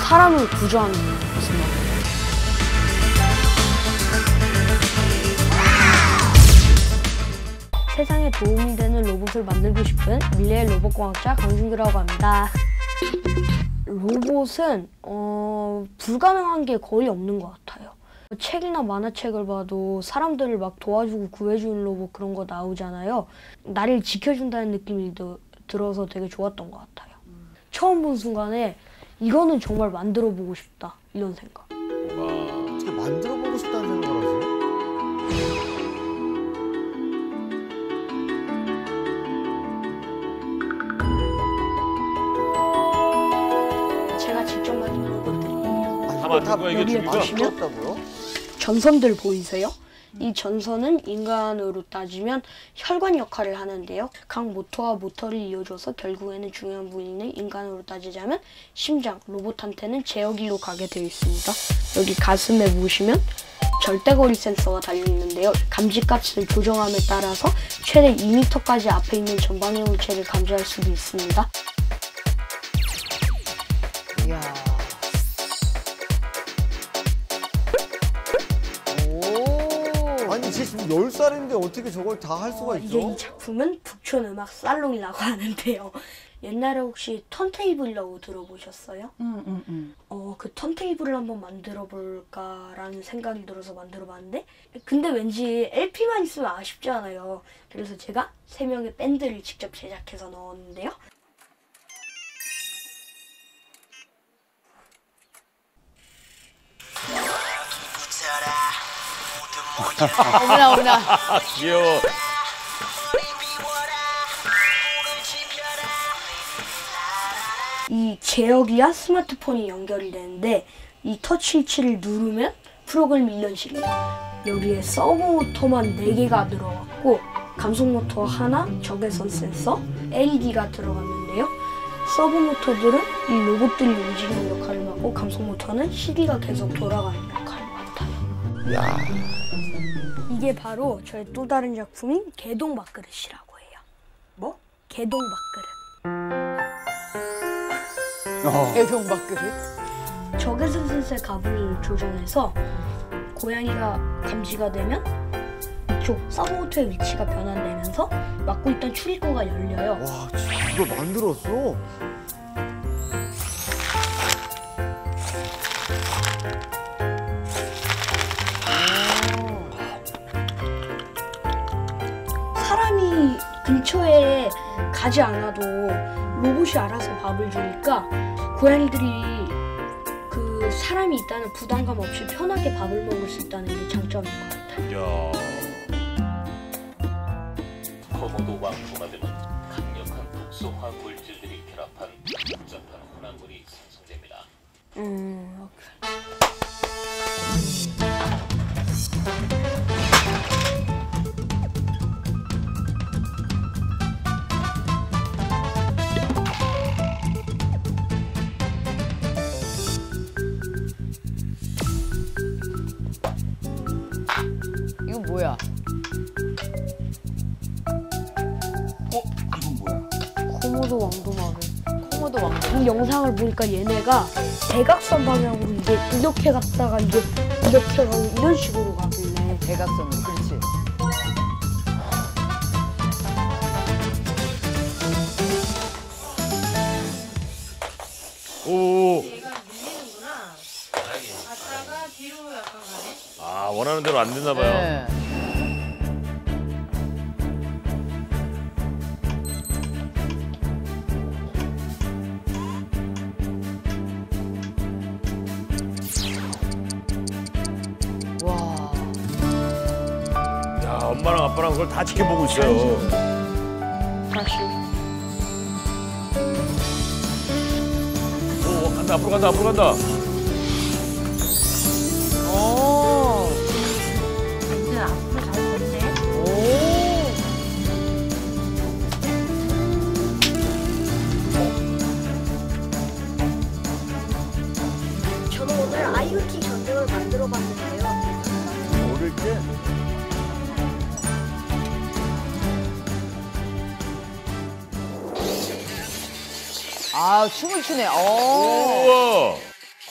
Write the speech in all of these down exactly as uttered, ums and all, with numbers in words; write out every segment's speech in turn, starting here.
사람을 구조하는 것은 말이에요. 세상에 도움이 되는 로봇을 만들고 싶은 미래의 로봇공학자 강준규라고 합니다. 로봇은 어, 불가능한 게 거의 없는 것 같아요. 책이나 만화책을 봐도 사람들을 막 도와주고 구해주는 로봇 그런 거 나오잖아요. 나를 지켜준다는 느낌이 드, 들어서 되게 좋았던 것 같아요. 음. 처음 본 순간에 이거는 정말 만들어보고 싶다 이런 생각. 와, 어떻게 만들어보고 싶다는 생각을 하세요? 제가 직접 만든 로봇들이에요. 아, 다 만든 거야 이게 준비가? 만들었다고요? 전선들 보이세요? 이 전선은 인간으로 따지면 혈관 역할을 하는데요. 각 모터와 모터를 이어줘서 결국에는 중요한 부위는 인간으로 따지자면 심장, 로봇한테는 제어기로 가게 되어 있습니다. 여기 가슴에 보시면 절대거리 센서가 달려있는데요. 감지값을 조정함에 따라서 최대 이 미터까지 앞에 있는 전방의 물체를 감지할 수도 있습니다. 이야. 아니 쟤 지금 열 살인데 어떻게 저걸 다 할 수가 어, 있죠? 이게 이 작품은 북촌 음악 살롱이라고 하는데요. 옛날에 혹시 턴테이블이라고 들어보셨어요? 응, 응, 응. 어, 그 턴테이블을 한번 만들어 볼까라는 생각이 들어서 만들어 봤는데 근데 왠지 엘피만 있으면 아쉽지 않아요. 그래서 제가 세 명의 밴드를 직접 제작해서 넣었는데요. 어머나 어머나. 귀여워. 이 제어기와 스마트폰이 연결이 되는데 이 터치위치를 누르면 프로그램이 이런 식이에요. 여기에 서브모터만 네 개가 들어갔고 감속모터 하나, 적외선 센서, 엘이디가 들어갔는데요. 서브모터들은 이 로봇들이 움직이는 역할을 맡고 감속모터는 시디가 계속 돌아가는 역할을 맡아요. 야, 이게 바로 저의 또 다른 작품인 개동밥그릇이라고 해요. 뭐? 개동밥그릇. 대동밥그릇? 적외선 센서의 값을 조정해서 고양이가 감지가 되면 이쪽 서브모터의 위치가 변환되면서 막고 있던 출입구가 열려요. 와, 진짜 이걸 만들었어? 사람이 근처에 가지 않아도 로봇이 알아서 밥을 주니까 고양이들이 그 사람이 있다는 부담감 없이 편하게 밥을 먹을 수 있다는 게 장점인 것 같아요. 야. 거모도 왕토마들은 강력한 독소화 물질들이 결합한 복잡한 혼합물이 생성됩니다. 음, 오케이. 이건 뭐야? 코모도 왕도마뱀. 코모도 왕. 이 영상을 보니까 얘네가 대각선 방향으로 이게 이렇게 갔다가 이게 이렇게 가고 이런 식으로 가길래 대각선으로. 그렇지. 오. 얘가 밀리는구나. 갔다가 뒤로 약간 가네. 아 원하는 대로 안 됐나 봐요. 네. 와. 야 엄마랑 아빠랑 그걸 다 지켜보고 있어요. 다시 오 간다 앞으로 간다 앞으로 간다. 오. 이제 앞으로 잘 걷네. 오. 저는 오늘 아이오티 전등을 만들어 봤는데요. 어릴 때? 아 춤을 추네. 어. 우와.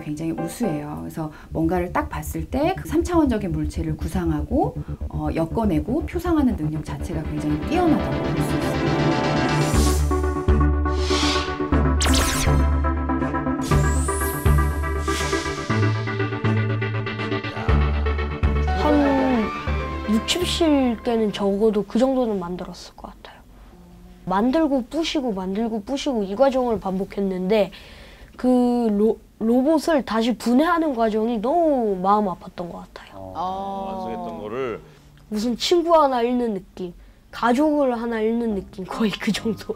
굉장히 우수해요. 그래서 뭔가를 딱 봤을 때 그 삼 차원적인 물체를 구상하고 어, 엮어내고 표상하는 능력 자체가 굉장히 뛰어나다고 볼 수 있습니다. 한 육십, 칠 개는 적어도 그 정도는 만들었을 것 같아요. 만들고 부시고 만들고 부시고 이 과정을 반복했는데 그 로, 로봇을 다시 분해하는 과정이 너무 마음 아팠던 것 같아요. 완성했던 거를 무슨 친구 하나 잃는 느낌, 가족을 하나 잃는 느낌, 거의 그 정도.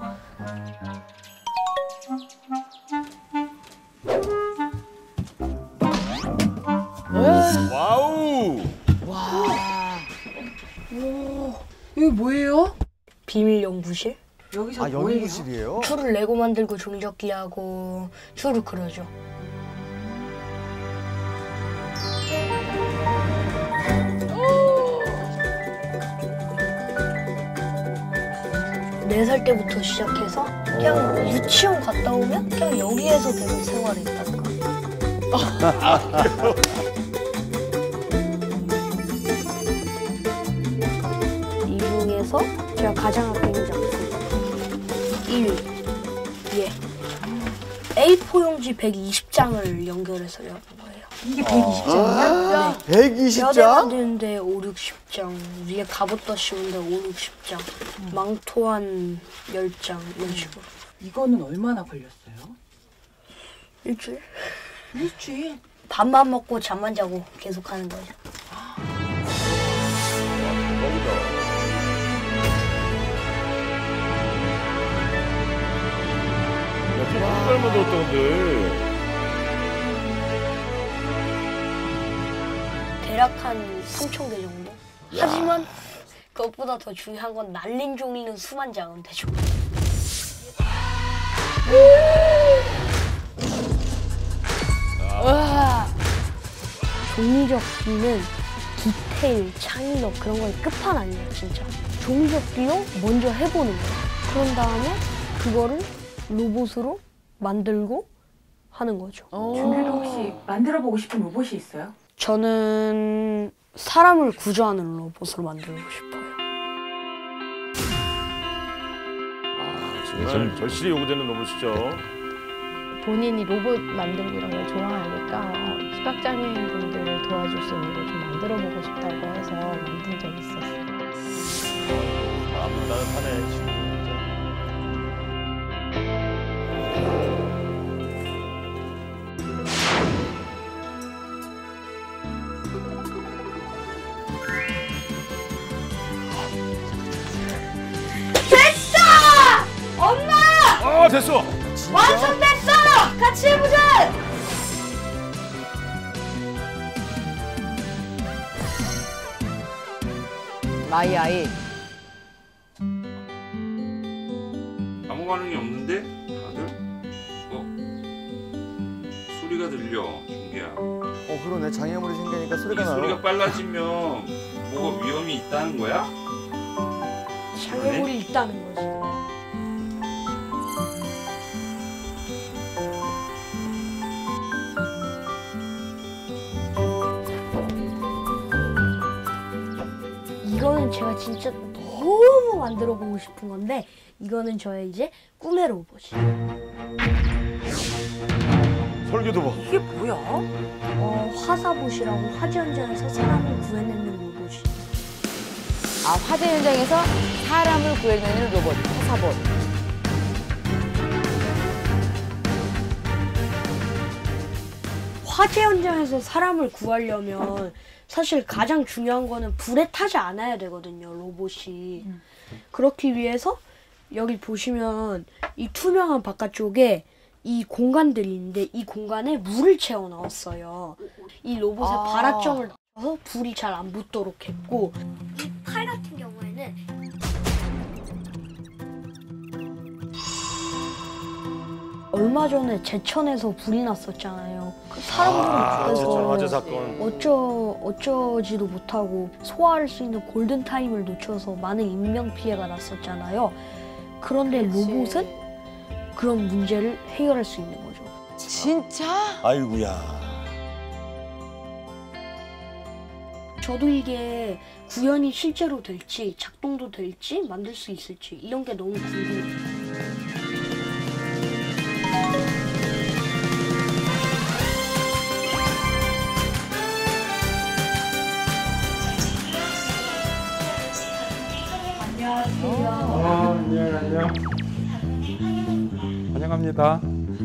와우. 와. 오, 이거 뭐예요? 비밀 연구실? 여기서 아, 뭐예요? 연구실이에요? 추를 레고 만들고 종이접기 하고 추를 그려줘. 네 살 때부터 시작해서 그냥 유치원 갔다 오면 그냥 여기에서 계속 생활했다니까. 이 중에서 제가 가장 아끼는 작품 일 위. 예. 에이 사 용지 백이십 장을 연결해서 연 거예요. 이게 백이십 장이야? 백이십 뼈대 장? 만드는데 오륙, 십 장, 위에 갑옷도 씌우는데 오륙, 십 장, 망토 한 열 장 이런 식으로. 이거는 얼마나 걸렸어요? 일주일? 일주일? 밥만 먹고 잠만 자고 계속 하는 거죠. 정말 만들었다 근데. 대략 한 삼천 개 정도? 하지만 그것보다 더 중요한 건 날린 종이는 수만 장은 되죠. 와. 종이접기는 디테일, 창의력 그런 거의 끝판왕이에요, 진짜. 종이접기로 먼저 해보는 거예요. 그런 다음에 그거를 로봇으로 만들고 하는 거죠. 준규도 혹시 만들어보고 싶은 로봇이 있어요? 저는 사람을 구조하는 로봇으로 만들고 싶어요. 아, 정말 절실히 요구되는 로봇이죠. 본인이 로봇 만들고 이런 걸 좋아하니까 어, 시각장애인분들을 도와줄 수 있는 걸 좀 만들어보고 싶다고 해서 만든 적이 있었어요. 마음 따뜻하네 지금. 됐어! 엄마! 아 됐어. 완성됐어! 같이 해보자! 마이 아이. 아무 반응이 없는데 다들? 어? 소리가 들려, 준기야. 어, 그러네. 장애물이 생기니까 이 소리가 나요. 소리가 빨라지면 뭐가 위험이 있다는 거야? 장애물이 있다는 거지. 이거는 제가 진짜 너무 만들어 보고 싶은 건데 이거는 저의 이제 꿈의 로봇이에요. 설계도 봐. 이게 뭐야? 어, 화사봇이라고 화재 현장에서 사람을 구해내는 로봇이. 아, 화재 현장에서 사람을 구해내는 로봇, 화사봇. 화재 현장에서 사람을 구하려면 사실 가장 중요한 거는 불에 타지 않아야 되거든요, 로봇이. 음. 그렇기 위해서 여기 보시면 이 투명한 바깥쪽에 이 공간들이 있는데 이 공간에 물을 채워 넣었어요. 이 로봇에 아. 발화점을 넣어서 불이 잘 안 붙도록 했고, 이 팔 같은 경우에는 얼마 전에 제천에서 불이 났었잖아요. 그 사람들은 아, 그래서 제천 화재 사건. 어쩌 어쩌지도 못하고 소화할 수 있는 골든 타임을 놓쳐서 많은 인명 피해가 났었잖아요. 그런데 그치. 로봇은 그런 문제를 해결할 수 있는 거죠. 진짜? 아이고야. 저도 이게 구현이 실제로 될지 작동도 될지 만들 수 있을지 이런 게 너무 궁금해요. 아, 안녕, 안녕. 환영합니다.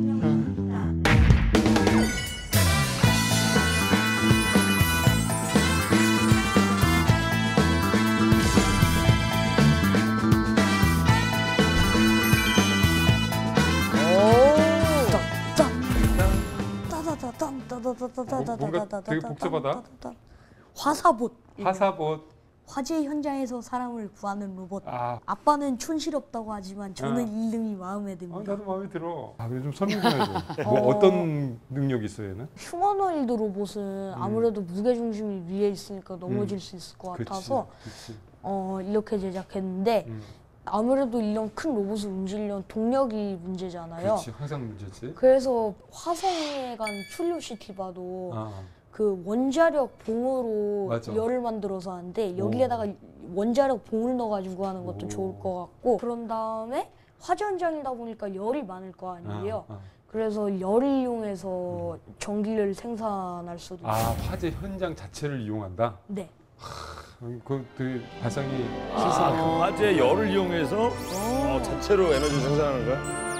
뭔가 되게 복잡하다. 화사봇. 화사봇. 화재 현장에서 사람을 구하는 로봇. 아. 아빠는 촌스럽다고 하지만 저는 아. 이름이 마음에 듭니다. 아, 나도 마음에 들어. 아, 그래 좀 설명 좀 해줘. 뭐 어. 어떤 능력이 있어요, 얘는? 휴머노일드 로봇은 아무래도 무게중심이 위에 있으니까 넘어질 음. 수 있을 것 그치, 같아서 그치. 어, 이렇게 제작했는데 음. 아무래도 이런 큰 로봇을 움직이려면 동력이 문제잖아요. 그렇지, 항상 문제지. 그래서 화성에 간 큐리오시티 봐도 아. 그 원자력 봉으로 맞아. 열을 만들어서 하는데 여기에다가 원자력 봉을 넣어가지고 하는 것도 오. 좋을 것 같고 그런 다음에 화재 현장이다 보니까 열이 많을 거 아니에요. 아, 아. 그래서 열을 이용해서 전기를 생산할 수도 아, 있어요. 화재 현장 자체를 이용한다? 네. 그 되게 발상이 아, 실사네. 그 화재 열을 이용해서 어, 자체로 에너지 생산하는 거야?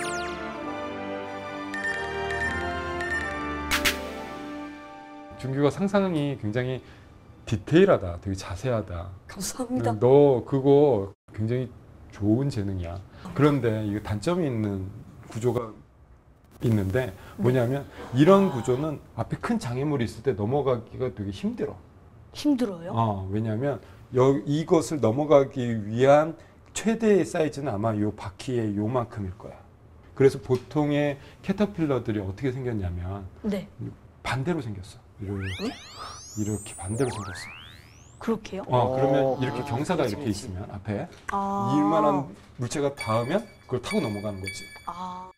준규가 상상이 굉장히 디테일하다, 되게 자세하다. 감사합니다. 너 그거 굉장히 좋은 재능이야. 그런데 이게 단점이 있는 구조가 있는데 뭐냐면 이런 구조는 앞에 큰 장애물이 있을 때 넘어가기가 되게 힘들어. 힘들어요? 어, 왜냐하면 여, 이것을 넘어가기 위한 최대의 사이즈는 아마 요 바퀴의 요만큼일 거야. 그래서 보통의 캐터필러들이 어떻게 생겼냐면 네. 반대로 생겼어. 이렇게, 이렇게 반대로 생겼어. 그렇게요? 어, 그러면 어, 이렇게 그렇지, 경사가 그렇지, 이렇게 그렇지. 있으면 앞에 아. 이만한 물체가 닿으면 그걸 타고 넘어가는 거지. 아.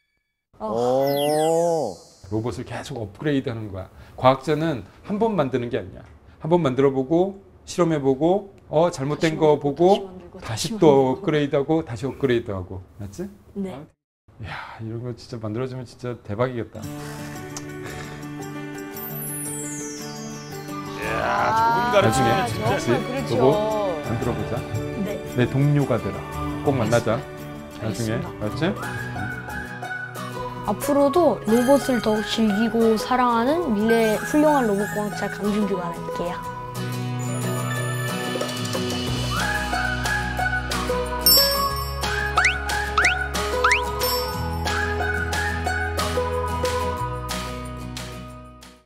오. 로봇을 계속 업그레이드하는 거야. 과학자는 한 번 만드는 게 아니야. 한 번 만들어보고 실험해보고 어 잘못된 거 만들고, 보고 다시 만들고, 다시 다시 또 만들고. 업그레이드하고 다시 업그레이드하고 맞지? 네. 야 이런 거 진짜 만들어주면 진짜 대박이겠다. 이야, 좋은 가르침이네, 아, 진짜. 정말 그렇죠. 로봇 만들어보자. 네. 내 동료가 되라. 꼭 만나자. 나중에 알겠습니다. 맞지? 앞으로도 로봇을 더욱 즐기고 사랑하는 미래 훌륭한 로봇공학자 강준규가 될게요.